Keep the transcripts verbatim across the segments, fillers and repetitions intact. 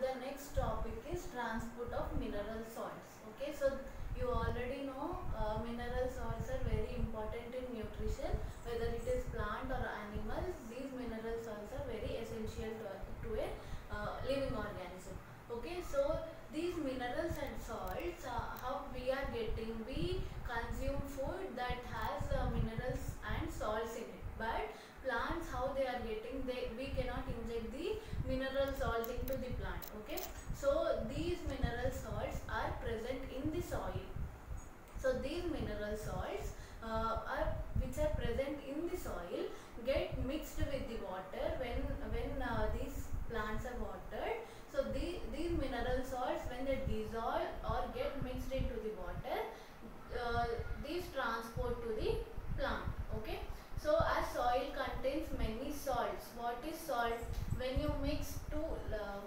the next topic is transport of mineral salts. Okay, so you already know uh, mineral salts are very important in nutrition, whether it is plant or animals. These mineral salts are very essential to, to a uh, living organism. Okay, so these minerals and salts, uh, how we are getting, we consume food that has uh, minerals and salts in it, but plants, how they are getting, they we cannot inject the mineral salt into the plant. Okay, so these mineral salts are present in the soil. So these mineral salts uh, are which are present in the soil get mixed with the water when when uh, these plants are watered. So the, these mineral salts, when they dissolve or get mixed into the water, uh, these transport to the plant. Okay, so as soil contains many salts, what is salt? When you mix two uh,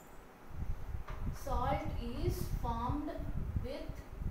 salt is formed with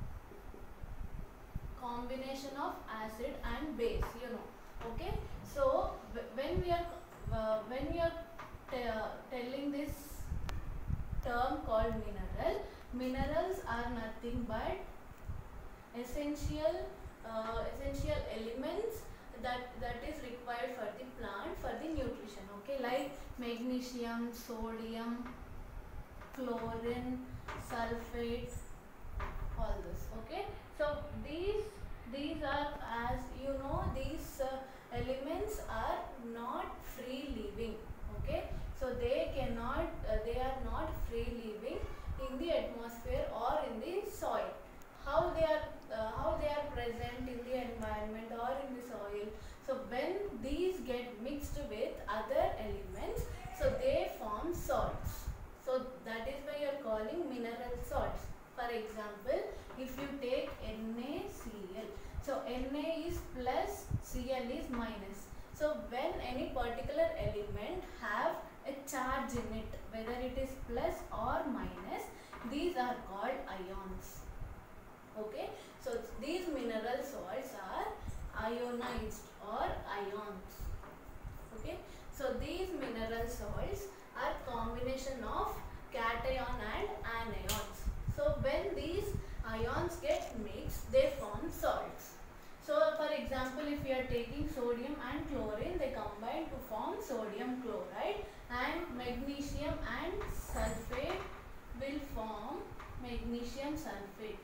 combination of acid and base, you know. Okay, so when we are uh, when we are telling this term called mineral, minerals are nothing but essential uh, essential elements that that is required for the plant for the nutrition. Okay, like magnesium, sodium, chlorine, sulfate, all this. Okay, so these these are, as you know, these uh, elements are not free living. Okay, so they cannot uh, they are not free living in the atmosphere or in the soil. How they are uh, how they are present in the environment or in the soil? So when these get mixed with other elements, so they form salts. So that is why you are calling mineral salts. For example, if you take NaCl, so Na is plus, Cl is minus. So when any particular element have a charge in it, whether it is plus or minus, these are called ions. Okay, so these mineral salts are ionized or ions. Okay, so these mineral salts are combination of cation and anions. So when these ions get mixed, they form salts. So for example, if you are taking sodium and chlorine, they combine to form sodium chloride, and magnesium and sulfate will form magnesium sulfate.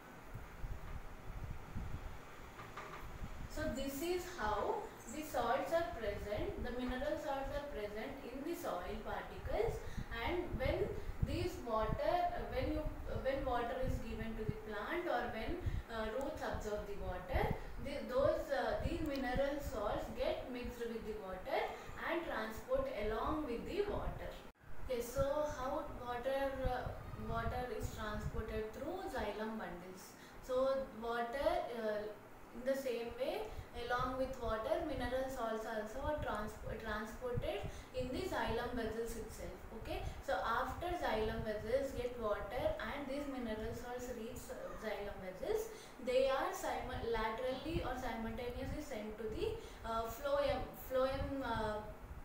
So this is how the salts are present, the mineral salts are present in the soil particles, and when these water, when you when water is given to the plant or when uh, roots absorb the water, the, those uh, these mineral salts get mixed with the water and transport along with the water. Okay, so how water uh, water is transported through xylem bundles. So water uh, in the same way, along with water, mineral salts also are trans transported in the xylem vessels itself. Okay, so after xylem vessels get water and these mineral salts reach xylem vessels, they are laterally or simultaneously sent to the uh, phloem phloem uh,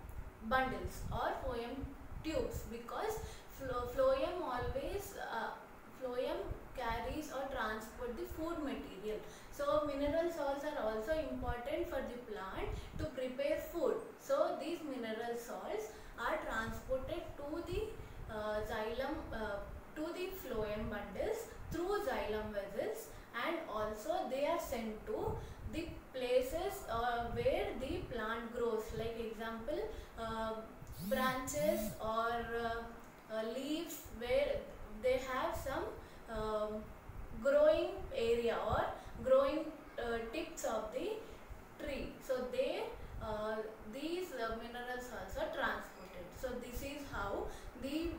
bundles or phloem tubes, because phloem always uh, phloem carries or transport the food material. So mineral salts are also important for the plant to prepare food. So these mineral salts are transported to the uh, xylem uh, to the phloem bundles through xylem vessels, and also they are sent to the places uh, where the plant grows. Like example, uh, branches or uh, uh, leaves where they have some um, growing area or growing uh, tips of the tree. So they uh, these uh, mineral salts are transported. So this is how the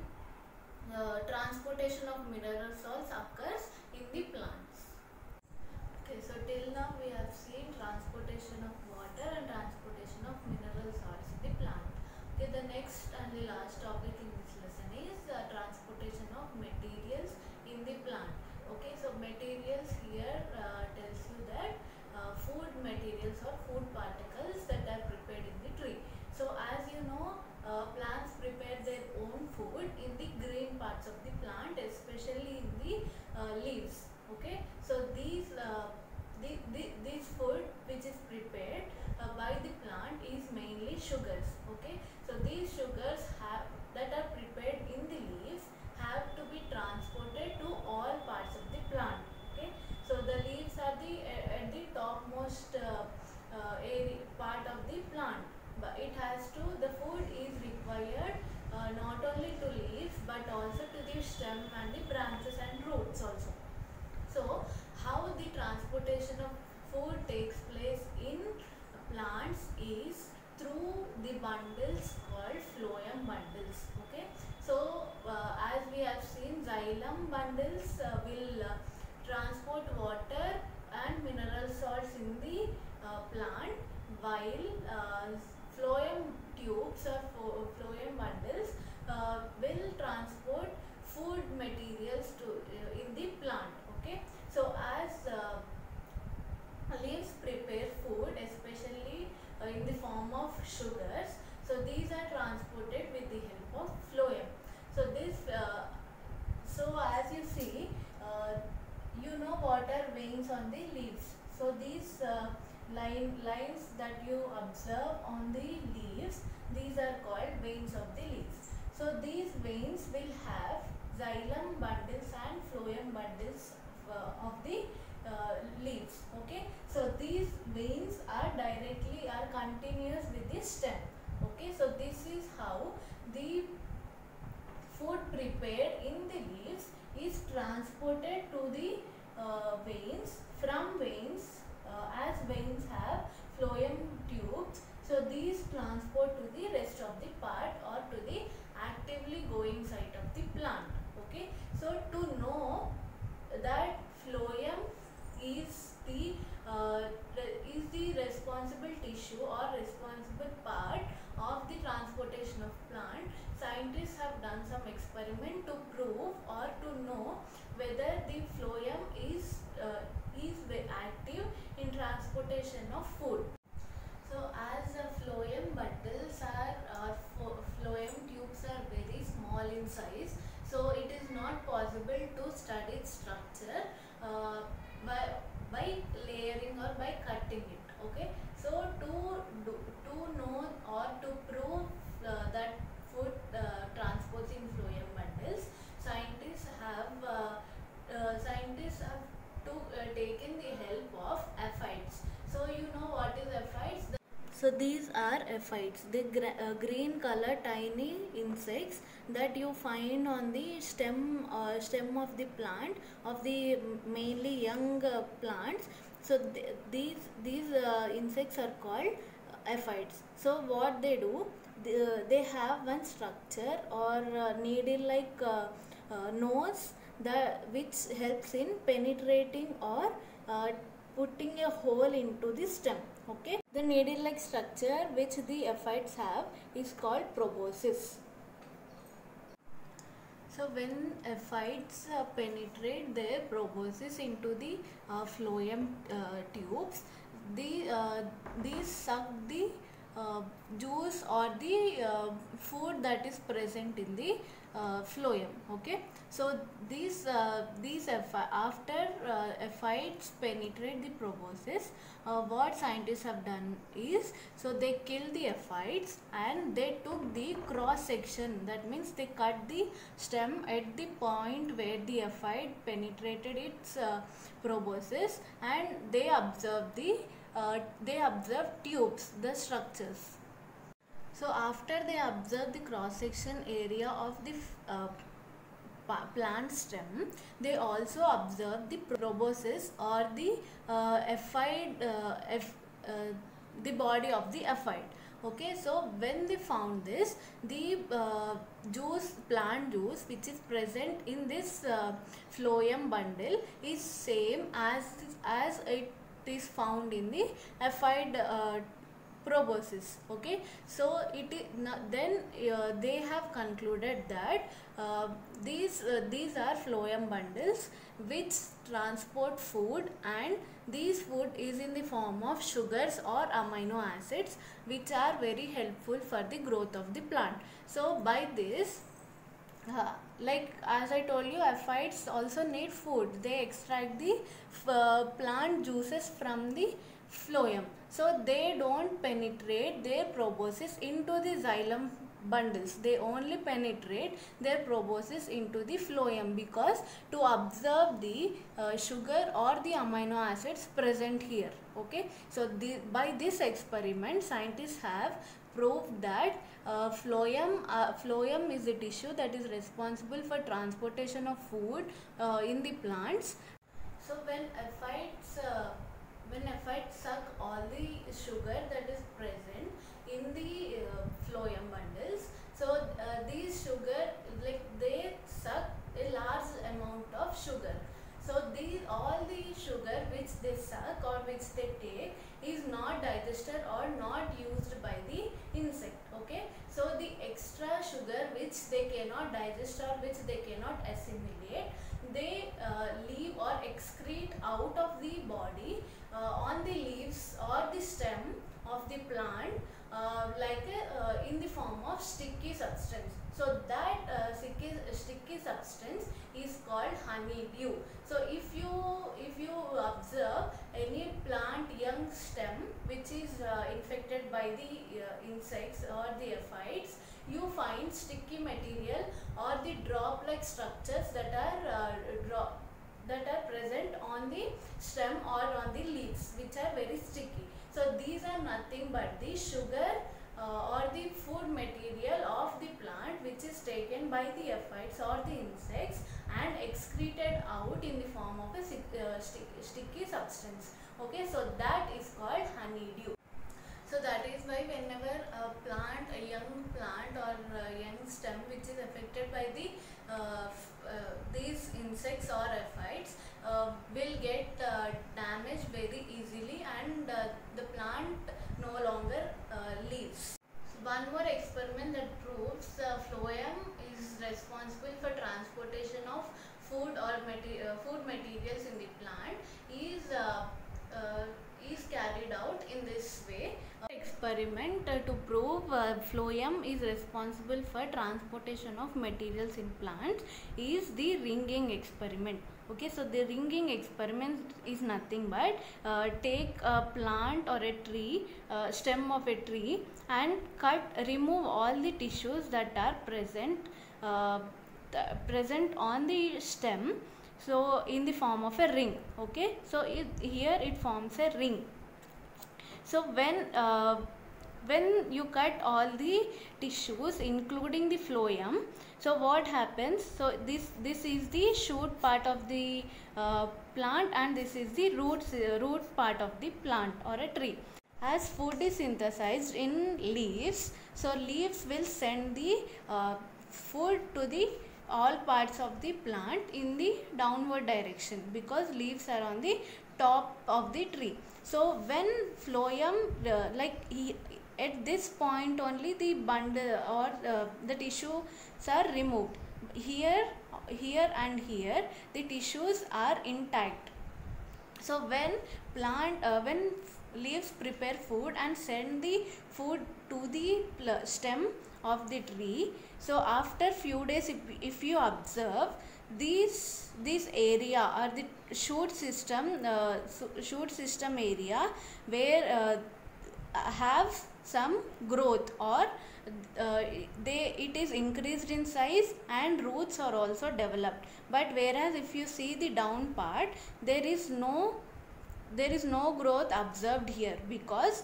uh, transportation of mineral salts occurs in the plants. Okay, so till now we have seen transportation of water and transportation of mineral salts in the plant. Okay, the next and the last topic in this lesson is uh, transportation of materials in the plant. Okay, so materials here uh, tells you that uh, food materials or food particles that are prepared in the tree. So as you know, uh, plants prepare their own food in the green part uh, leaves. Okay, so these uh, the, the, this food which is prepared uh, by the plant is mainly sugars. Okay, so these sugars have that are prepared in the leaves have to be transported to all parts of the plant. Okay, so the leaves are the uh, at the topmost uh, uh, area part of the plant, but it has to the food is required uh, not only to leaves but also to the stem and the branches and roots also. So how the transportation of food takes place in plants is through the bundles called phloem bundles. Okay, so uh, as we have seen, xylem bundles uh, will uh, transport water and mineral salts in the uh, plant, while uh, phloem tubes or phloem bundles uh, will transport food materials to uh, in the plant. Okay, so as uh, leaves prepare food, especially uh, in the form of sugars, so these are transported with the help of phloem. So this uh, so as you see, uh, you know what are veins on the leaves. So these uh, line lines that you observe on the leaves, these are called veins of the leaves. So these veins will have xylem bundles and phloem bundles uh, of the uh, leaves. Okay, so these veins are directly are continuous with the stem. Okay, so this is how the food prepared in the leaves is transported to the uh, veins. From veins, uh, as veins have phloem tubes, so these transport to the rest of the part or to the actively going site of the plant. Okay, so to know that phloem is the uh, is the responsible tissue or responsible part of the transportation of plant, scientists have done some experiment to prove or to know whether the phloem is uh, is active in transportation of food. So as the phloem bundles are or phloem tubes are very small in size, so it is not possible to study its structure uh, by by layering or by cutting it. Okay, so to do, to know or to prove uh, that food uh, transports in phloem bundles, scientists have uh, uh, scientists have to uh, taken the help of aphids. So you know what is aphids? The so these are aphids, the gra uh, green color tiny insects that you find on the stem uh, stem of the plant, of the mainly young uh, plants. So th these these uh, insects are called uh, aphids. So what they do, they, uh, they have one structure or uh, needle like uh, uh, nose that which helps in penetrating or uh, putting a hole into the stem. Okay, the needle like structure which the aphids have is called proboscis. So when aphids uh, penetrate their proboscis into the uh, phloem uh, tubes, the uh, these suck the uh, juice or the uh, food that is present in the uh, phloem. Okay, so these uh, these after uh, aphids penetrate the proboscis, uh, what scientists have done is, so they kill the aphids and they took the cross section. That means they cut the stem at the point where the aphid penetrated its uh, proboscis, and they observed the uh, they observed tubes, the structures. So after they observe the cross section area of the uh, plant stem, they also observe the proboscis or the uh, aphid, uh, F, uh, the body of the aphid. Okay, so when they found this, the uh, juice, plant juice which is present in this uh, phloem bundle is same as as it is found in the aphid uh, proboscis. Okay, so it is then uh, they have concluded that uh, these uh, these are phloem bundles which transport food, and these food is in the form of sugars or amino acids which are very helpful for the growth of the plant. So by this Uh, like as I told you, aphids also need food. They extract the uh, plant juices from the phloem. So they don't penetrate their proboscis into the xylem bundles. They only penetrate their proboscis into the phloem, because to observe the uh, sugar or the amino acids present here. Okay, so the, by this experiment, scientists have proved that uh, phloem, uh, phloem is the tissue that is responsible for transportation of food uh, in the plants. So when aphids, uh, when aphids suck all the sugar that is present in the uh, phloem bundles, so uh, these sugar, like they suck a large amount of sugar. So these all the sugar which they suck or which they take is not digested or not used by the insect. Okay, so the extra sugar which they cannot digest or which they cannot assimilate, they uh, leave or excrete out of the body uh, on the leaves or the stem of the plant, uh, like a, uh, in the form of sticky substance. So that uh, sticky, sticky substance is called honeydew. So if you if you observe any plant young stem which is uh, infected by the uh, insects or the aphids, you find sticky material or the drop like structures that are uh, drop that are present on the stem or on the leaves, which are very sticky. So these are nothing but the sugar uh, or the food material of the plant, which is taken by the aphids or the insects and excreted out in the form of a uh, stick, sticky substance. Okay, so that is called honeydew. So that is why whenever a plant, a young plant or a young stem which is affected by the uh, uh, these insects or aphids uh, will get uh, damaged very easily, and uh, the plant no longer uh, lives. So one more experiment that proves uh, phloem is responsible for transportation of food or mater uh, food materials in the plant is uh, uh, is carried out in this way. Experiment uh, to prove uh, phloem is responsible for transportation of materials in plants is the ringing experiment. Okay, so the ringing experiment is nothing but uh, take a plant or a tree, uh, stem of a tree, and cut, remove all the tissues that are present uh, present on the stem, so in the form of a ring. Okay, so it, here it forms a ring. So when uh, when you cut all the tissues including the phloem, so what happens, so this this is the shoot part of the uh, plant, and this is the roots uh, root part of the plant or a tree. As food is synthesized in leaves, so leaves will send the uh, food to the all parts of the plant in the downward direction, because leaves are on the top of the tree. So when phloem uh, like he, at this point only the bundle or uh, the tissues are removed. Here here and here the tissues are intact. So when plant uh, when leaves prepare food and send the food to the stem of the tree, so after few days, if, if you observe this this area or the shoot system uh, shoot system area where uh, have some growth, or uh, they it is increased in size and roots are also developed. But whereas if you see the down part, there is no there is no growth observed here, because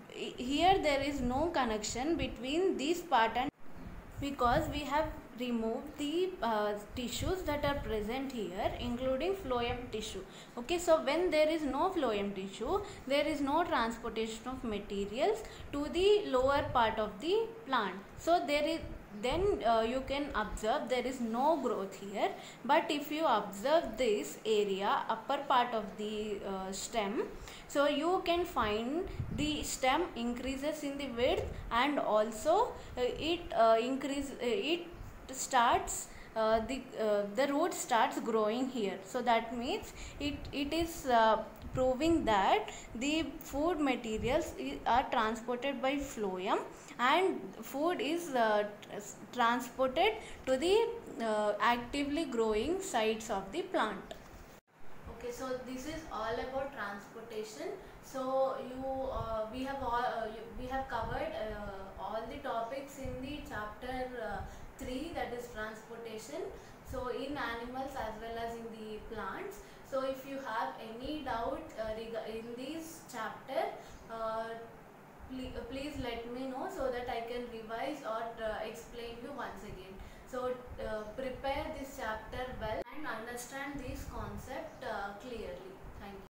here there is no connection between this part, and because we have removed the uh, tissues that are present here including phloem tissue. Okay, so when there is no phloem tissue, there is no transportation of materials to the lower part of the plant. So there is then uh, you can observe there is no growth here. But if you observe this area, upper part of the uh, stem, so you can find the stem increases in the width, and also uh, it uh, increase uh, it starts uh, the uh, the root starts growing here. So that means it it is uh, proving that the food materials are transported by phloem, and food is uh, transported to the uh, actively growing sides of the plant. Okay, so this is all about transportation. So you uh, we have all uh, you, we have covered uh, all the topics in the chapter uh, three, that is transportation. So in animals as well as in the plants. So if you have any doubt uh, in this chapter, uh, please, uh, please let me know so that I can revise or uh, explain you once again. So uh, prepare this chapter well and understand this concept uh, clearly. Thank you.